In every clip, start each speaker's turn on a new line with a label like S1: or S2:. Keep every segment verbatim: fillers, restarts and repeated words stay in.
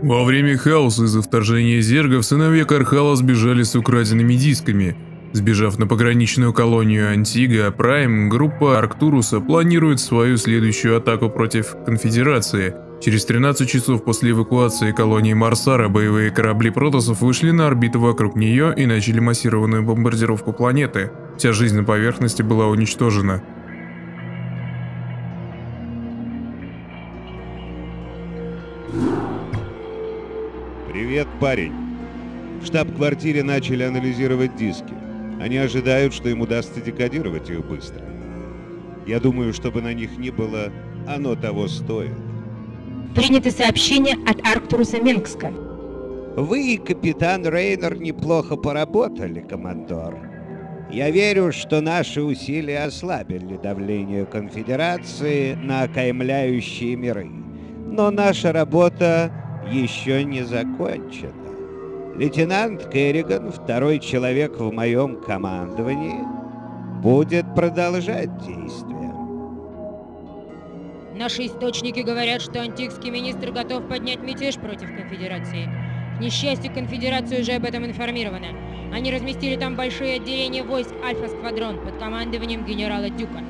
S1: Во время хаоса из-за вторжения зергов сыновья Кархала сбежали с украденными дисками. Сбежав на пограничную колонию Антига Прайм, группа Арктуруса планирует свою следующую атаку против Конфедерации. Через тринадцать часов после эвакуации колонии Марсара боевые корабли Протоссов вышли на орбиту вокруг нее и начали массированную бомбардировку планеты. Вся жизнь на поверхности была уничтожена.
S2: Привет, парень. В штаб-квартире начали анализировать диски. Они ожидают, что им удастся декодировать их быстро. Я думаю, чтобы на них не было, оно того стоит.
S3: Принято сообщение от Арктуруса Менгска.
S4: Вы и капитан Рейнер неплохо поработали, командор. Я верю, что наши усилия ослабили давление Конфедерации на окаймляющие миры. Но наша работа еще не закончена. Лейтенант Керриган, второй человек в моем командовании, будет продолжать действия.
S5: Наши источники говорят, что антикский министр готов поднять мятеж против Конфедерации. К несчастью, Конфедерация уже об этом информирована. Они разместили там большое отделение войск Альфа-Сквадрон под командованием генерала Дюка.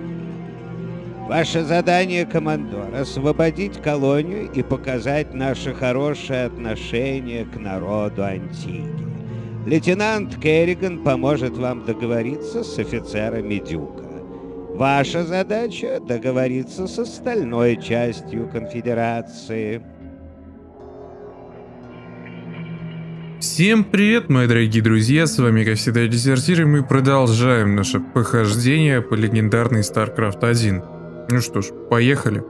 S4: Ваше задание, командор, освободить колонию и показать наше хорошее отношение к народу Антиги. Лейтенант Керриган поможет вам договориться с офицерами Дюка. Ваша задача — договориться с остальной частью Конфедерации.
S1: Всем привет, мои дорогие друзья, с вами, как всегда, Дезертир, и мы продолжаем наше похождение по легендарной StarCraft один. Ну что ж, поехали.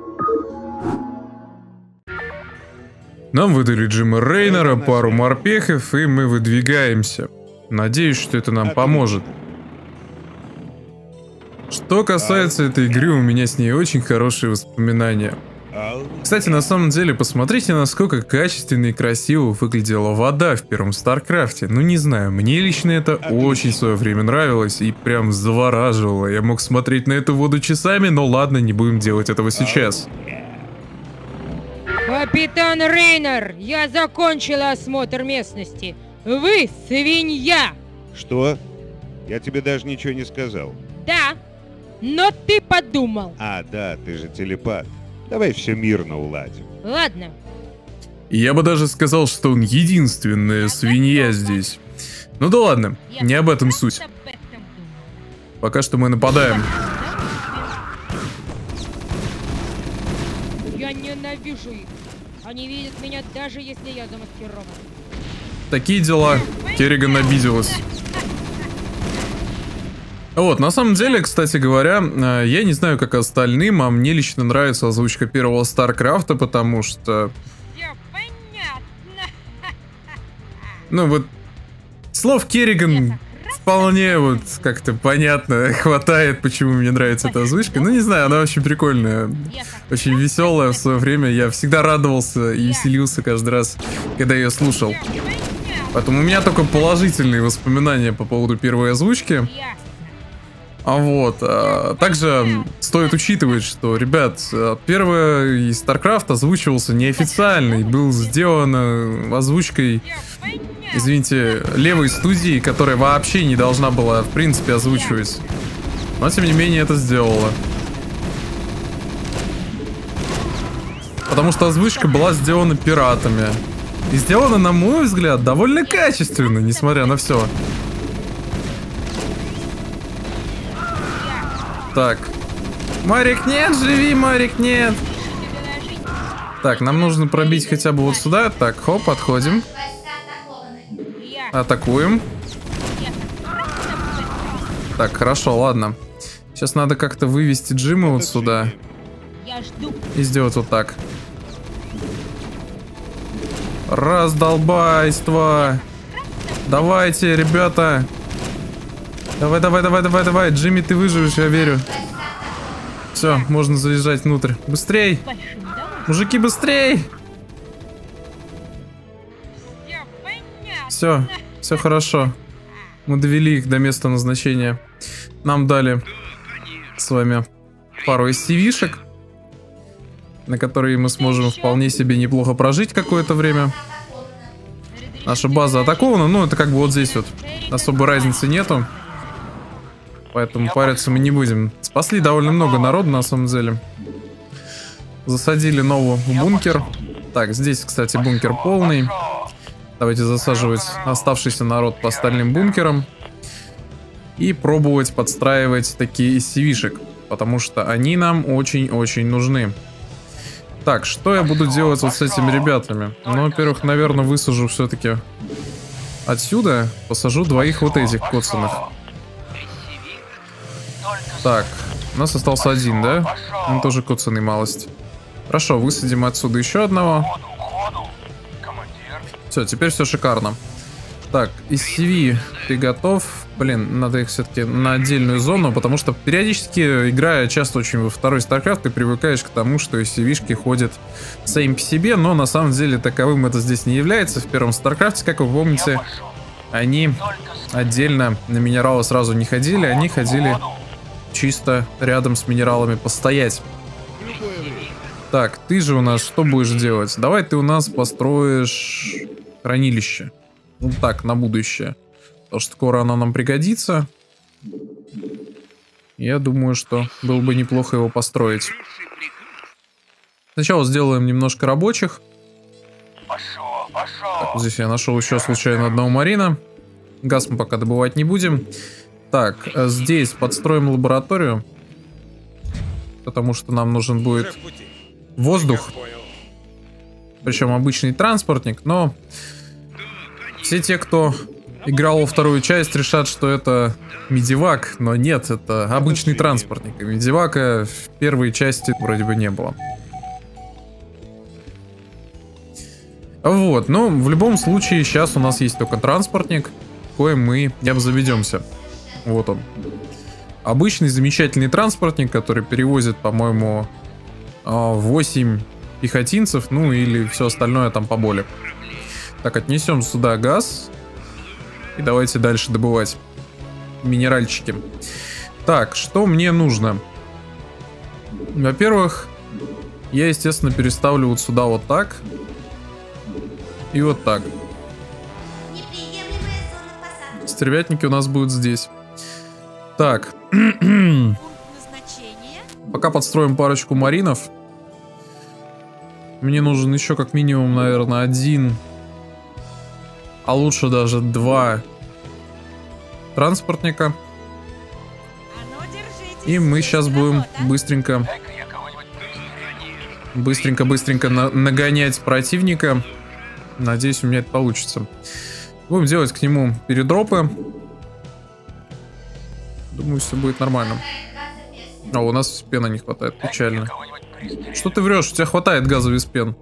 S1: Нам выдали Джима Рейнера, пару морпехов, и мы выдвигаемся. Надеюсь, что это нам поможет. Что касается этой игры, у меня с ней очень хорошие воспоминания. Кстати, на самом деле, посмотрите, насколько качественно и красиво выглядела вода в первом Старкрафте. Ну не знаю, мне лично это очень в свое время нравилось и прям завораживало. Я мог смотреть на эту воду часами, но ладно, не будем делать этого сейчас.
S5: Капитан Рейнер, я закончила осмотр местности. Вы свинья!
S2: Что? Я тебе даже ничего не сказал.
S5: Да, но ты подумал.
S2: А, да, ты же телепат. Давай все мирно уладим.
S5: Ладно.
S1: Я бы даже сказал, что он единственная свинья здесь. Ну да ладно, не об этом суть. Пока что мы нападаем.
S5: Я ненавижу их. Они видят меня, даже если я замаскирован.
S1: Такие дела. Керриган обиделась. Вот, на самом деле, кстати говоря, я не знаю, как остальным, а мне лично нравится озвучка первого Старкрафта, потому что... Ну вот, слов Керриган вполне вот как-то понятно, хватает, почему мне нравится эта озвучка. Ну не знаю, она очень прикольная, очень веселая в свое время. Я всегда радовался и веселился каждый раз, когда ее слушал. Поэтому у меня только положительные воспоминания по поводу первой озвучки. А вот, а, также стоит учитывать, что, ребят, первый из StarCraft озвучивался неофициально и был сделан озвучкой, извините, левой студии, которая вообще не должна была, в принципе, озвучивать. Но, тем не менее, это сделала. Потому что озвучка была сделана пиратами. И сделана, на мой взгляд, довольно качественно, несмотря на все. Так. Марик, нет, живи, Марик, нет. Так, нам нужно пробить хотя бы вот сюда. Так, хоп, подходим. Атакуем. Так, хорошо, ладно. Сейчас надо как-то вывести Джима вот сюда. И сделать вот так. Раздолбайство. Давайте, ребята. Давай, давай, давай, давай, давай. Джимми, ты выживешь, я верю. Все, можно заезжать внутрь. Быстрей! Мужики, быстрей! Все, все хорошо. Мы довели их до места назначения. Нам дали с вами пару эс ти ви-шек. на которые мы сможем вполне себе неплохо прожить какое-то время. Наша база атакована, ну это как бы вот здесь вот особой разницы нету. Поэтому париться мы не будем. Спасли довольно много народу на самом деле. Засадили нового в бункер. Так, здесь, кстати, бункер полный. Давайте засаживать оставшийся народ по остальным бункерам. И пробовать подстраивать такие эс си ви-шек. Потому что они нам очень-очень нужны. Так, что я буду делать вот с этими ребятами? Ну, во-первых, наверное, высажу все-таки отсюда. Посажу двоих вот этих коцаных. Так, у нас остался один, да? Он тоже коцаный малость. Хорошо, высадим отсюда еще одного. Все, теперь все шикарно. Так, эс си ви, ты готов? Блин, надо их все-таки на отдельную зону, потому что периодически, играя часто очень во второй StarCraft, ты привыкаешь к тому, что эс си ви-шки ходят сами по себе, но на самом деле таковым это здесь не является. В первом StarCraft, как вы помните, они отдельно на минералы сразу не ходили, они ходили чисто рядом с минералами постоять. Так, ты же у нас что будешь делать? Давай ты у нас построишь хранилище. Ну так, на будущее. Потому что скоро оно нам пригодится. Я думаю, что было бы неплохо его построить. Сначала сделаем немножко рабочих. Так, вот здесь я нашел еще случайно одного марина. Газ мы пока добывать не будем. Так, здесь подстроим лабораторию. Потому что нам нужен будет воздух. Причем обычный транспортник, но все те, кто играл во вторую часть, решат, что это медивак, но нет, это обычный транспортник. И медивака в первой части вроде бы не было. Вот, но в любом случае сейчас у нас есть только транспортник, коим мы не обзаведемся. Вот он. Обычный замечательный транспортник, который перевозит, по-моему, восемь пехотинцев, ну или все остальное там поболее. Так, отнесем сюда газ. И давайте дальше добывать минеральчики. Так, что мне нужно? Во-первых, я, естественно, переставлю вот сюда вот так. И вот так. Стервятники у нас будут здесь. Так. Пока подстроим парочку маринов. Мне нужен еще как минимум, наверное, один, а лучше даже два транспортника. И мы сейчас будем быстренько, быстренько-быстренько на нагонять противника. Надеюсь, у меня это получится. Будем делать к нему передропы. Думаю, все будет нормально. А, у нас спена не хватает, печально. Что ты врешь? У тебя хватает газа виспен.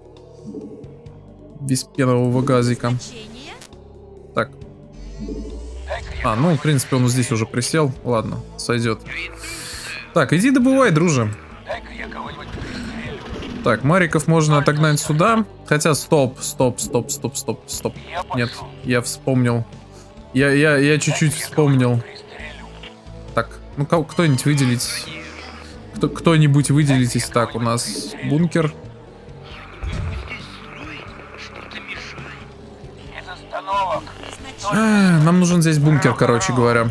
S1: Виспенового газика. Так. А, ну, в принципе, он здесь уже присел. Ладно, сойдет. Так, иди добывай, друже. Так, мариков можно отогнать сюда. Хотя, стоп, стоп, стоп, стоп, стоп, стоп. Нет, я вспомнил. Я, я, я чуть-чуть вспомнил. Так, ну кто-нибудь выделить. Кто, кто-нибудь выделитесь. Так, у нас бункер. А, нам нужен здесь бункер, короче говоря.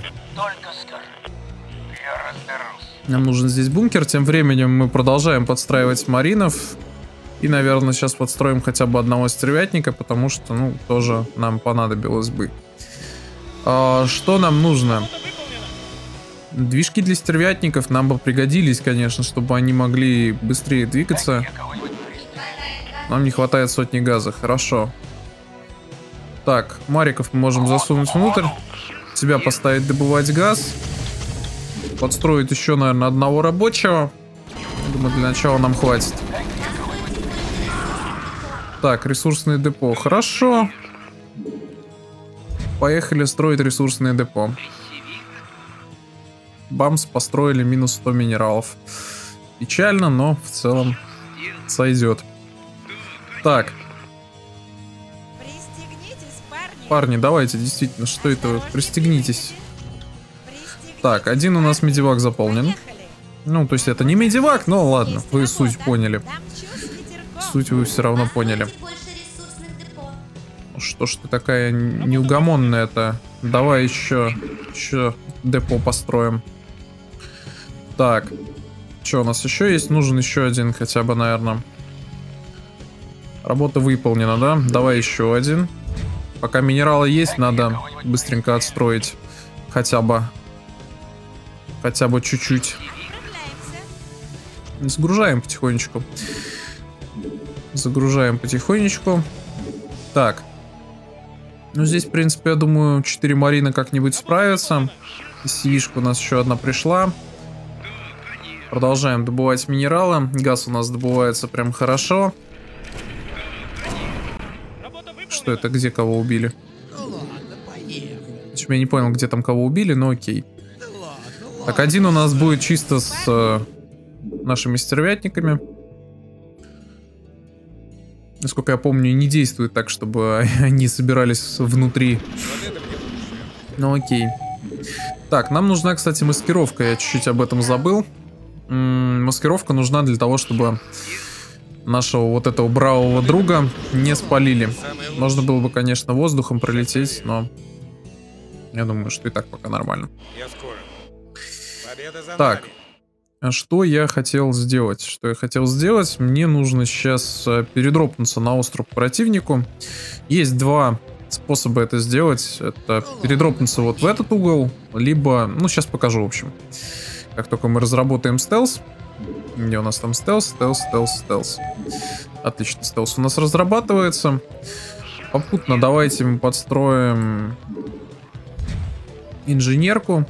S1: Нам нужен здесь бункер. Тем временем мы продолжаем подстраивать маринов. И, наверное, сейчас подстроим хотя бы одного стервятника, потому что, ну, тоже нам понадобилось бы. А, что нам нужно? Движки для стервятников нам бы пригодились, конечно, чтобы они могли быстрее двигаться. Нам не хватает сотни газа, хорошо. Так, мариков мы можем засунуть внутрь. Тебя поставить добывать газ. Подстроить еще, наверное, одного рабочего. Думаю, для начала нам хватит. Так, ресурсное депо, хорошо. Поехали строить ресурсное депо. Бамс, построили минус сто минералов. Печально, но в целом сойдет. Так. Парни, давайте, действительно, что это вы? Пристегнитесь. Так, один у нас медивак заполнен. Ну, то есть это не медивак, но ладно, вы суть поняли. Суть вы все равно поняли. Что ж ты такая неугомонная-то? Давай еще, еще депо построим. Так, что у нас еще есть? Нужен еще один хотя бы, наверное. Работа выполнена, да? Давай еще один. Пока минералы есть, надо быстренько отстроить хотя бы, хотя бы чуть-чуть. Загружаем потихонечку. Загружаем потихонечку. Так. Ну, здесь, в принципе, я думаю, четыре марина как-нибудь справятся. Сивишка у нас еще одна пришла. Продолжаем добывать минералы. Газ у нас добывается прям хорошо. Что это? Где кого убили? Я не понял, где там кого убили, но окей. Так, один у нас будет чисто с э, нашими стервятниками. Насколько я помню, не действует так, чтобы они собирались внутри. Ну окей. Так, нам нужна, кстати, маскировка. Я чуть-чуть об этом забыл. М-м, маскировка нужна для того, чтобы нашего вот этого бравого друга не спалили. Можно было бы, конечно, воздухом пролететь, но я думаю, что и так пока нормально.
S6: Я скоро. Победа за
S1: Так.
S6: нами.
S1: Что я хотел сделать? Что я хотел сделать? Мне нужно сейчас передропнуться на остров противнику. Есть два способа это сделать. Это передропнуться вот в этот угол, либо... Ну, сейчас покажу, в общем. Как только мы разработаем стелс. Где у нас там стелс? Стелс, стелс, стелс. Отлично, стелс у нас разрабатывается. Попутно давайте мы подстроим инженерку.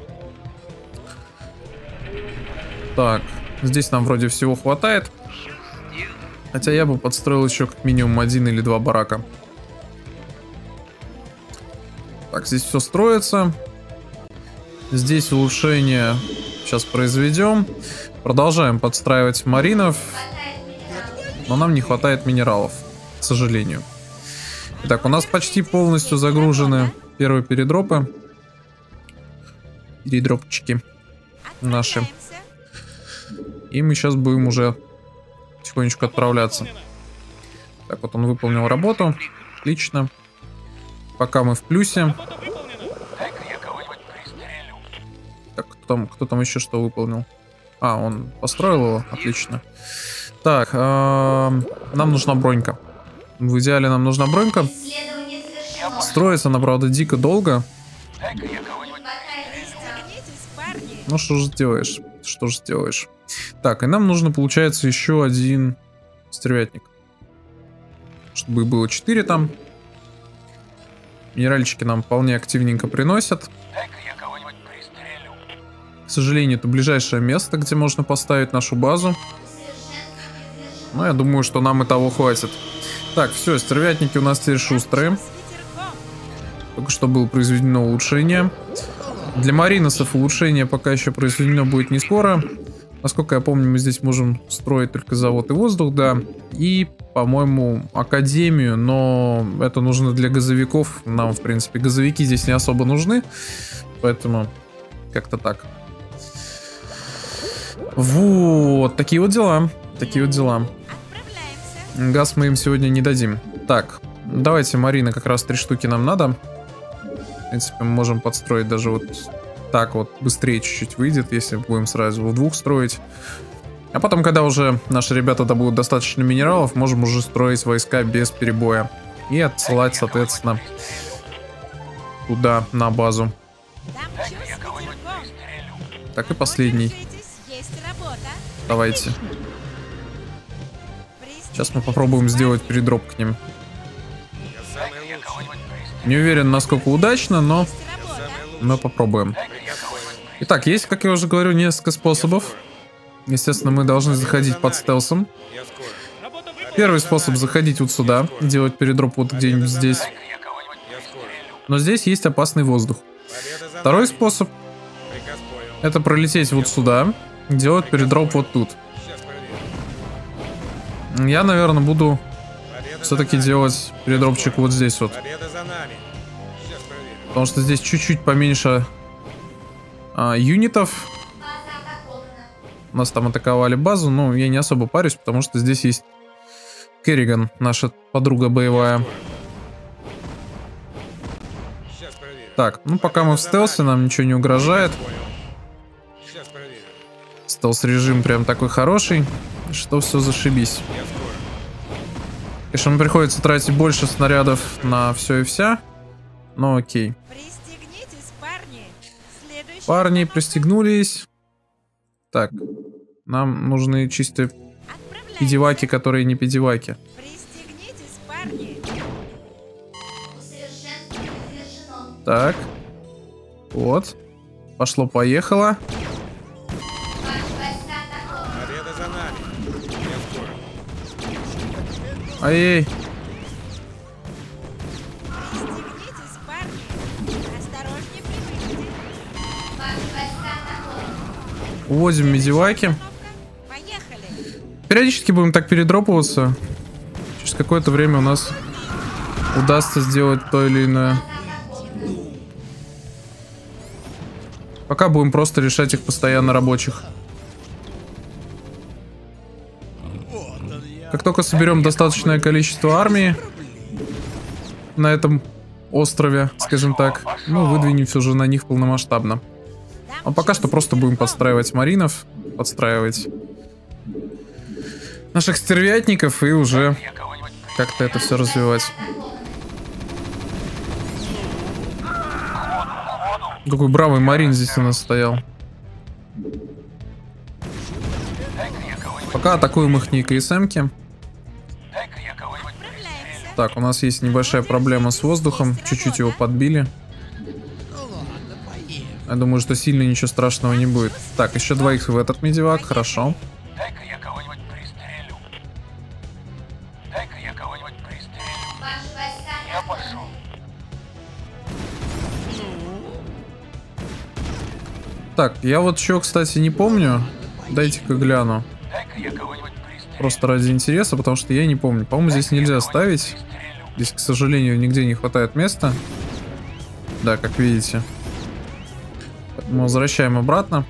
S1: Так, здесь нам вроде всего хватает. Хотя я бы подстроил еще как минимум один или два барака. Так, здесь все строится. Здесь улучшение сейчас произведем. Продолжаем подстраивать маринов. Но нам не хватает минералов, к сожалению. Итак, у нас почти полностью загружены первые передропы. Передропчики наши. И мы сейчас будем уже потихонечку отправляться. Так, вот он выполнил работу. Отлично. Пока мы в плюсе. Так, кто там, кто там еще что выполнил? А, он построил его? Отлично. Так, нам нужна бронька. В идеале нам нужна бронька. Строится она, правда, дико долго. Ну что же сделаешь? Что же сделаешь? Так, и нам нужно, получается, еще один стервятник. Чтобы их было четыре там. Минеральчики нам вполне активненько приносят. К сожалению, это ближайшее место, где можно поставить нашу базу. Но я думаю, что нам и того хватит. Так, все, стервятники у нас теперь шустрые. Только что было произведено улучшение. Для мариносов улучшение пока еще произведено будет не скоро. Насколько я помню, мы здесь можем строить только завод и воздух, да. И, по-моему, академию, но это нужно для газовиков. Нам, в принципе, газовики здесь не особо нужны. Поэтому как-то так. Вот, такие вот дела. Такие вот дела. Газ мы им сегодня не дадим. Так, давайте, марина, как раз три штуки нам надо. В принципе, мы можем подстроить даже вот так вот. Быстрее чуть-чуть выйдет, если будем сразу в двух строить. А потом, когда уже наши ребята добудут достаточно минералов, можем уже строить войска без перебоя. И отсылать, соответственно, туда, на базу. Так, и последний. Давайте. Сейчас мы попробуем сделать передроп к ним. Не уверен, насколько удачно, но мы попробуем. Итак, есть, как я уже говорю, несколько способов. Естественно, мы должны заходить под стелсом. Первый способ — заходить вот сюда, делать передроп вот где-нибудь здесь. Но здесь есть опасный воздух. Второй способ — это пролететь вот сюда, делать передроп вот тут. Я, наверное, буду все-таки делать передропчик вот здесь вот. Потому что здесь чуть-чуть поменьше а, юнитов. У нас там атаковали базу, но я не особо парюсь, потому что здесь есть Керриган, наша подруга боевая.
S6: Сейчас проверим.
S1: Так, ну пока мы в стелсе, нам ничего не угрожает.
S6: Сейчас проверим.
S1: Стелс-режим прям такой хороший, что все зашибись.
S6: Я скоро.
S1: Конечно, нам приходится тратить больше снарядов на все и вся, но окей.
S7: Пристегнитесь, парни. Следующая
S1: Парни
S7: остановка.
S1: пристегнулись. Так, нам нужны чистые
S7: Отправляемся.
S1: пидеваки, которые не пидеваки.
S7: Пристегнитесь, парни.
S1: Так, вот. Пошло-поехало.
S6: Победа за нами. Я скоро.
S1: Ай-яй.
S7: Пристегнитесь, парни. Осторожнее при выходе.
S1: Уводим медиваки.
S7: Остановка. Поехали.
S1: Периодически будем так передропываться. Через какое-то время у нас удастся сделать то или иное. Пока будем просто решать их постоянно рабочих. Как только соберем достаточное количество армии на этом острове, скажем так, мы выдвинемся уже на них полномасштабно. А пока что просто будем подстраивать маринов, подстраивать наших стервятников и уже как-то это все развивать. Какой бравый марин здесь у нас стоял. Пока атакуем их КСМки. Так, у нас есть небольшая проблема с воздухом. Чуть-чуть его подбили. Я думаю, что сильно ничего страшного не будет. Так, еще двоих в этот медивак, хорошо. Так, я вот что, кстати, не помню. Дайте-ка гляну. Просто ради интереса, потому что я не помню. По-моему, здесь нельзя ставить. Здесь, к сожалению, нигде не хватает места. Да, как видите. Мы возвращаем обратно.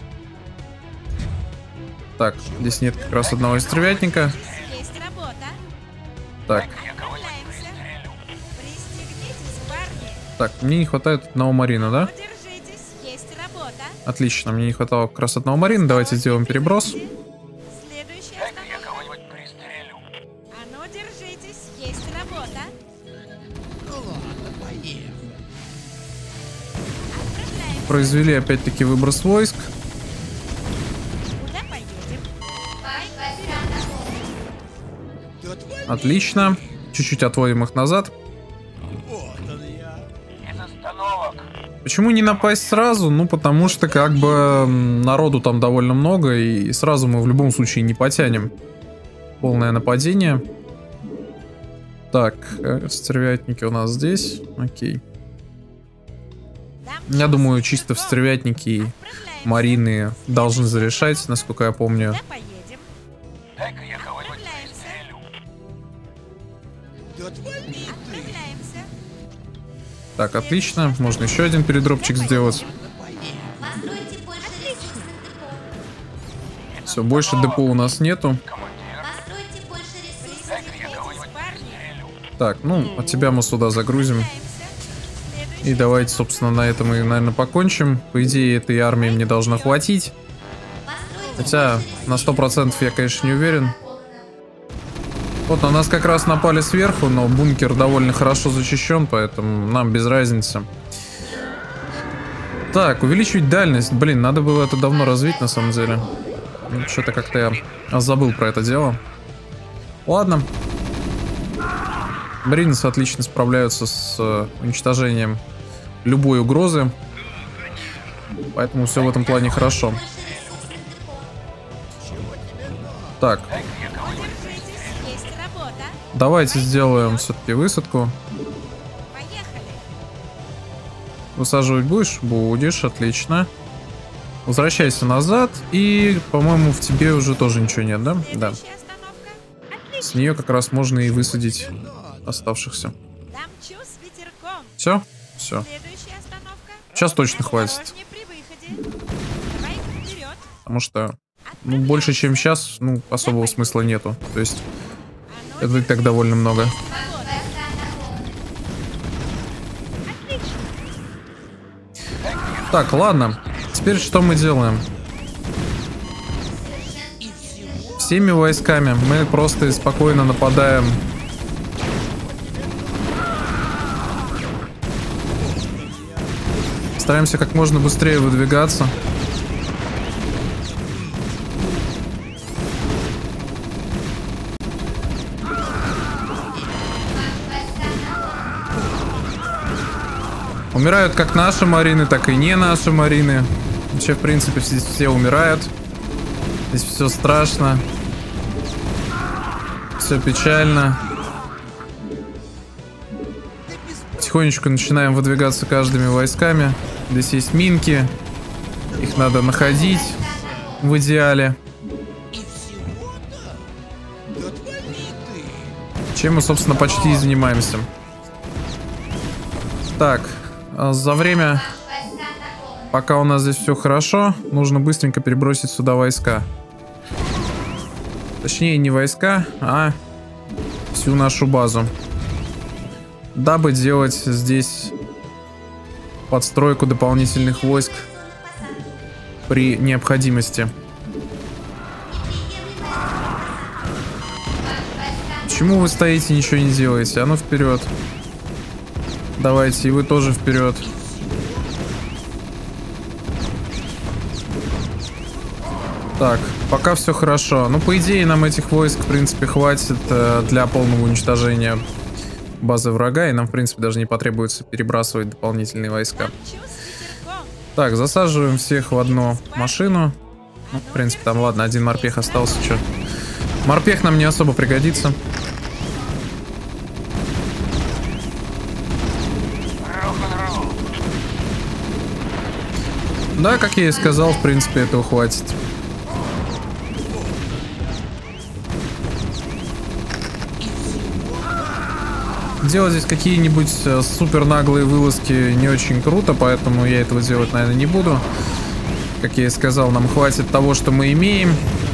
S1: Так, здесь нет как раз одного истребятника.
S7: Есть работа.
S1: Так,
S7: Отправляемся. Пристегнитесь, парни.
S1: так, мне не хватает одного марина, да?
S7: Удержитесь. Есть работа.
S1: Отлично, мне не хватало как раз одного марина. Давайте сделаем переброс.
S7: Следующая остановка. А ну, держитесь. Есть работа. Отправляемся.
S1: Произвели опять-таки выброс войск.
S7: Куда поедем?
S1: Отлично. Чуть-чуть отводим их назад. Почему не напасть сразу? Ну, потому что как бы м, народу там довольно много, и сразу мы в любом случае не потянем. Полное нападение. Так, э, стервятники у нас здесь. Окей. Я думаю, чисто в стервятники и марины должны зарешать, насколько я помню.
S7: Куда поедем? Отправляемся. Отправляемся.
S1: Так, отлично. Можно еще один передропчик сделать. Все, больше депо у нас нету.
S7: Пристегнитесь, парни.
S1: Так, ну, от тебя мы сюда загрузим. И давайте, собственно, на этом и, наверное, покончим. По идее, этой армии мне должно хватить. Хотя, на сто процентов я, конечно, не уверен. Вот, на нас как раз напали сверху, но бункер довольно хорошо защищен, поэтому нам без разницы. Так, увеличивать дальность. Блин, надо было это давно развить, на самом деле. Что-то как-то я забыл про это дело. Ладно. Маринцы отлично справляются с э, уничтожением любой угрозы. Поэтому все в этом плане хорошо. Так.
S7: Удержитесь. Есть работа.
S1: Давайте сделаем все-таки высадку.
S7: Поехали.
S1: Высаживать будешь? Будешь, отлично. Возвращайся назад. И, по-моему, в тебе уже тоже ничего нет, да? Да.
S7: Следующая остановка.
S1: С нее как раз можно и высадить оставшихся.
S7: Дамчу с ветерком.
S1: Все? Все.
S7: Следующая остановка.
S1: Сейчас точно хватит.
S7: Осторожнее при выходе. Давай вперед.
S1: Потому что Ну, больше, чем сейчас, ну, особого смысла нету. То есть, это и так довольно много. Так, ладно. Теперь что мы делаем? Всеми войсками мы просто спокойно нападаем. Стараемся как можно быстрее выдвигаться. Умирают как наши марины, так и не наши марины. Вообще, в принципе, здесь все умирают. Здесь все страшно. Все печально. Потихонечку начинаем выдвигаться каждыми войсками. Здесь есть минки. Их надо находить в идеале. Чем мы, собственно, почти и занимаемся. Так, за время, пока у нас здесь все хорошо, нужно быстренько перебросить сюда войска. Точнее, не войска, а всю нашу базу. Дабы делать здесь подстройку дополнительных войск при необходимости. Почему вы стоите, ничего не делаете? А ну вперед. Давайте, и вы тоже вперед. Так, пока все хорошо. Ну, по идее, нам этих войск, в принципе, хватит э, для полного уничтожения базы врага, и нам, в принципе, даже не потребуется перебрасывать дополнительные войска. Так, засаживаем всех в одну машину. Ну, в принципе, там, ладно, один морпех остался. Чё? Морпех нам не особо пригодится. Да, как я и сказал, в принципе, этого хватит. Делать здесь какие-нибудь супер наглые вылазки не очень круто, поэтому я этого делать, наверное, не буду. Как я и сказал, нам хватит того, что мы имеем.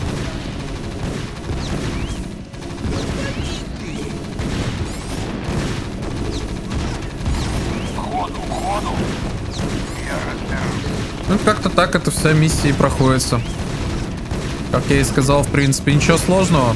S1: Ну, как-то так эта вся миссия и проходится. Как я и сказал, в принципе, ничего сложного.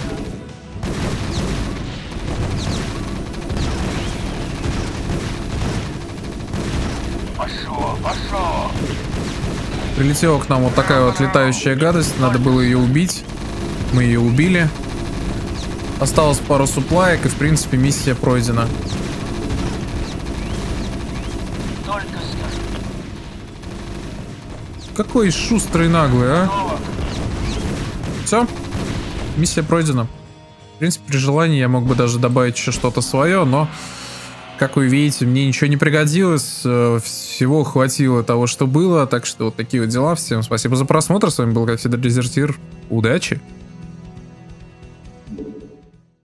S1: Прилетела к нам вот такая вот летающая гадость. Надо было ее убить. Мы ее убили. Осталось пару суплаек, и, в принципе, миссия пройдена. Какой шустрый наглый, а? Все. Миссия пройдена. В принципе, при желании я мог бы даже добавить еще что-то свое, но, как вы видите, мне ничего не пригодилось. Всего хватило того, что было. Так что вот такие вот дела. Всем спасибо за просмотр. С вами был, как всегда, Дезертир. Удачи!